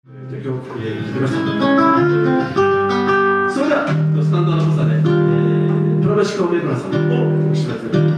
じゃあ今日、聞いてください。それではスタンダード補佐で、プロメシコメグラさんをお知らせで。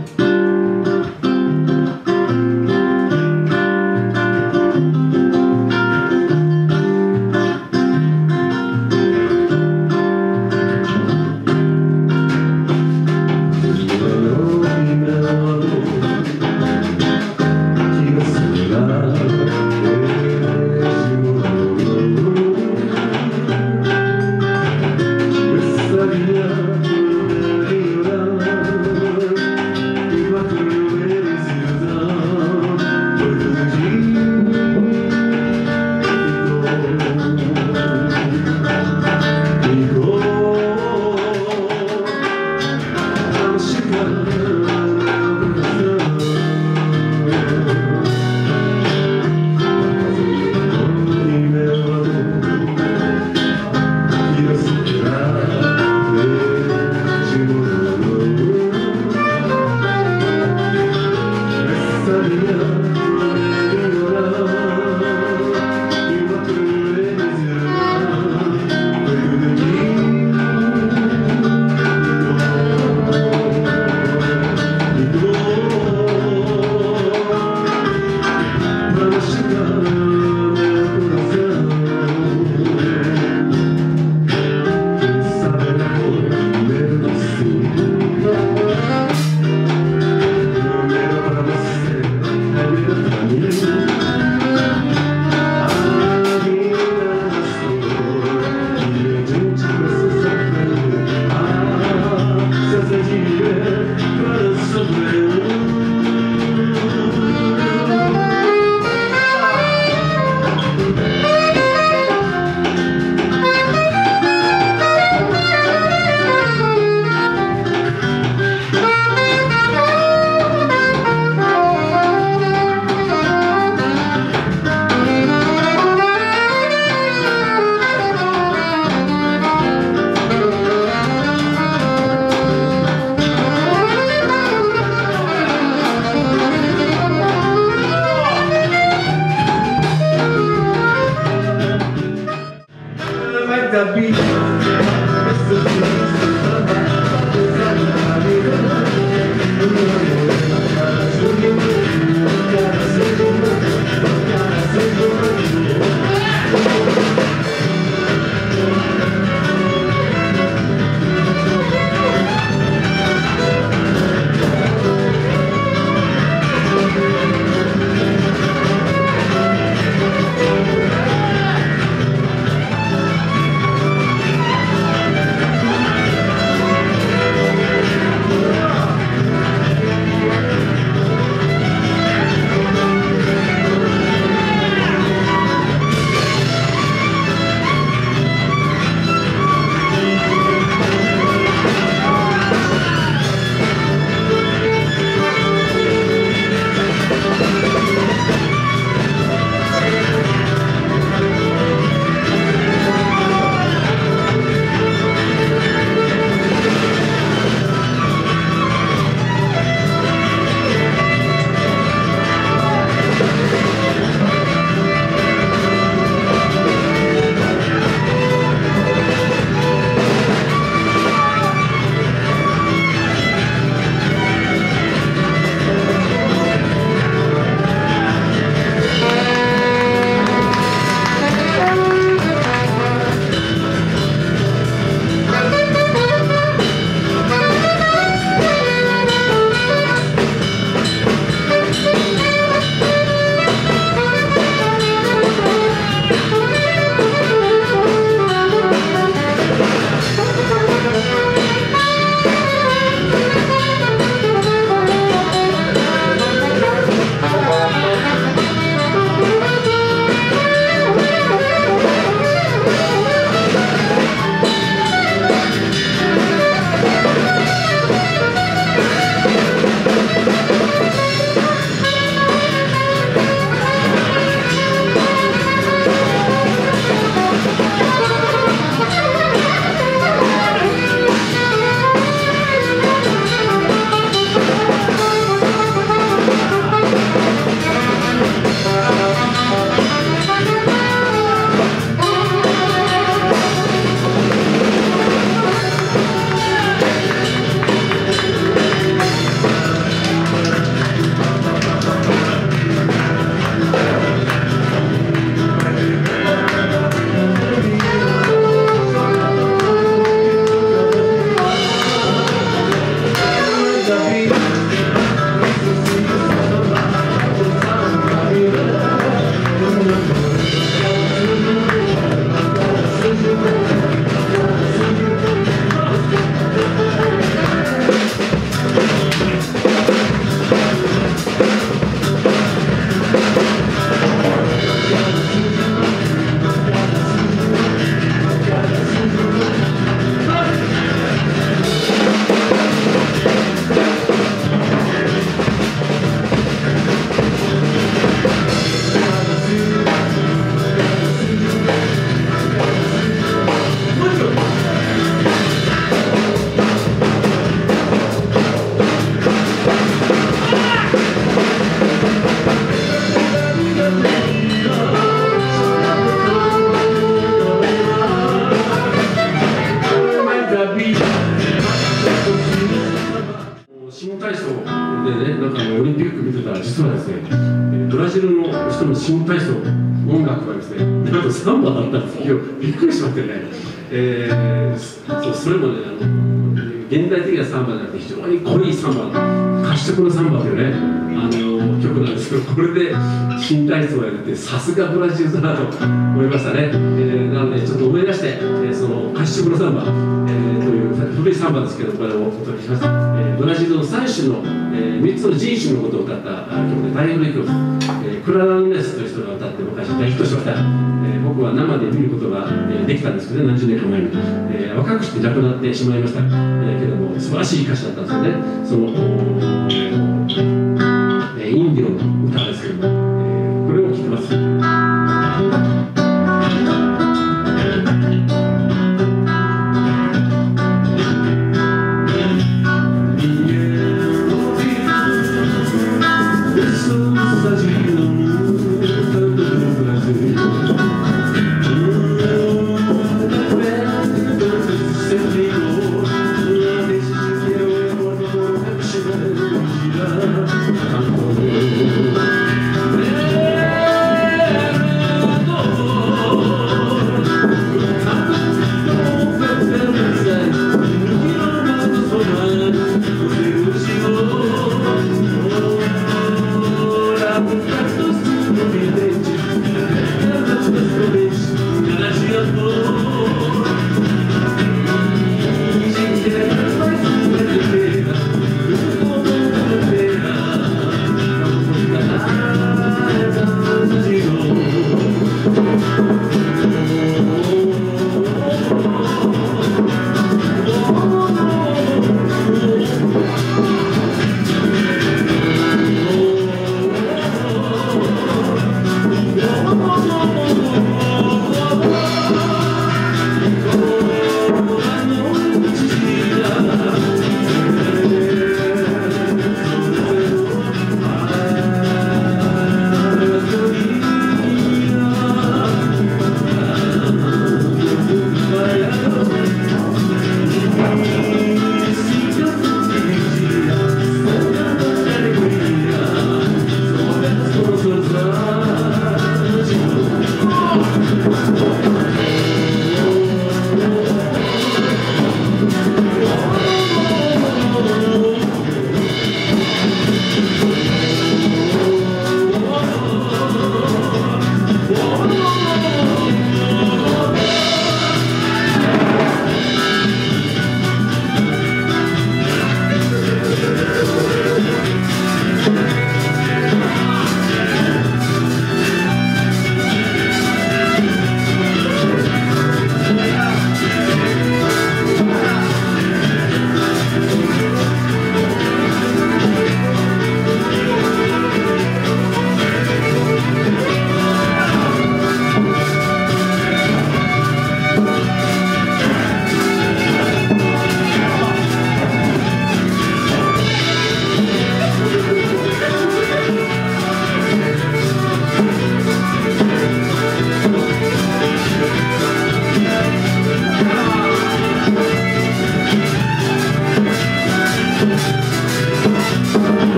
体操音楽がですね、なんとサンバだったんですよ。びっくりしましたよね。それもね、現代的なサンバじゃなくて非常に濃いサンバ、褐色のサンバというね曲なんですけど、これで新体操をやるってさすがブラジルだなと思いましたね。なのでちょっと思い出して、その褐色のサンバ、という古いサンバですけど、これをお届けします。ブラジルの3種の、3つの人種のことを歌った曲で大古い曲です。クララ・ヌネスという人が歌って昔大ヒットしました。僕は生で見ることができたんですけどね、何十年か前に。若くして亡くなってしまいました。けども素晴らしい歌詞だったんですよね。そのインディオの歌ですけども、これを聴いてます。